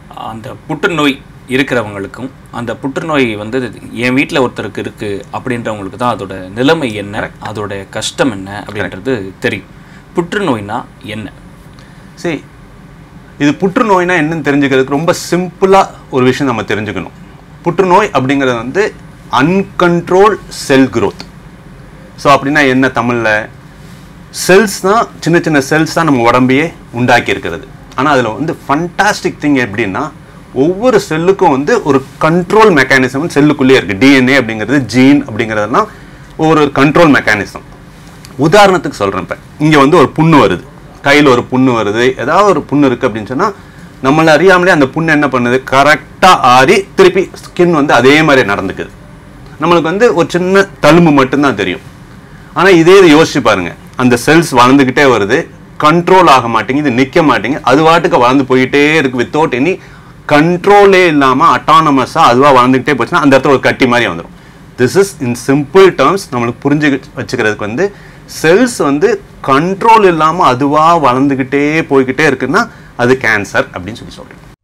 அந்த புற்றுநோய் இருக்கிறவங்களுக்கும் அந்த புற்றுநோய் வந்து என் வீட்டில் ஒருத்தருக்கு இருக்குது அப்படின்றவங்களுக்கு தான் அதோட நிலைமை என்ன, அதோட கஷ்டம் என்ன அப்படின்றது தெரியும். புற்றுநோய்னா என்ன? சரி, இது புற்றுநோய்னா என்னன்னு தெரிஞ்சுக்கிறதுக்கு ரொம்ப சிம்பிளாக ஒரு விஷயம் நம்ம தெரிஞ்சுக்கணும். புற்றுநோய் அப்படிங்கிறது வந்து அன்கண்ட்ரோல் செல் க்ரோத். ஸோ அப்படின்னா என்ன தமிழில்? செல்ஸ் தான், சின்ன சின்ன செல்ஸ் தான் நம்ம உடம்பையே உண்டாக்கி இருக்கிறது. ஆனால் அதில் வந்து ஃபண்டாஸ்டிக் திங் எப்படின்னா, ஒவ்வொரு செல்லுக்கும் வந்து ஒரு கண்ட்ரோல் மெக்கானிசம் செல்லுக்குள்ளேயே இருக்குது. டிஎன்ஏ அப்படிங்கிறது, ஜீன் அப்படிங்கிறதுலாம் ஒரு கண்ட்ரோல் மெக்கானிசம். உதாரணத்துக்கு சொல்கிறேன், இப்போ இங்கே வந்து ஒரு புண்ணு வருது, கையில் ஒரு புண்ணு வருது, ஏதாவது ஒரு புண்ணு இருக்குது அப்படின்னு சொன்னால் நம்மளை அறியாமலே அந்த புண்ணு என்ன பண்ணுது, கரெக்டாக ஆறி திருப்பி ஸ்கின் வந்து அதே மாதிரி நடந்துக்குது. நம்மளுக்கு வந்து ஒரு சின்ன தழும்பு மட்டும்தான் தெரியும். ஆனால் இதே யோசிச்சு பாருங்கள், அந்த செல்ஸ் வளர்ந்துக்கிட்டே வருது, கண்ட்ரோல் ஆக மாட்டேங்குது, நிற்க மாட்டேங்குது, அது வாட்டுக்கு வளர்ந்து போயிட்டே இருக்குது. வித்தவுட் எனி கண்ட்ரோலே இல்லாமல் அட்டானமஸாக அதுவாக வளர்ந்துக்கிட்டே போச்சுன்னா அந்த இடத்துல ஒரு கட்டி மாதிரி வந்துடும். This is in simple terms நம்மளுக்கு புரிஞ்சு வச்சுக்கிறதுக்கு வந்து செல்ஸ் வந்து கண்ட்ரோல் இல்லாமல் அதுவாக வளர்ந்துக்கிட்டே போய்கிட்டே இருக்குன்னா அது கேன்சர் அப்படின்னு சொல்லி சொல்கிறேன்.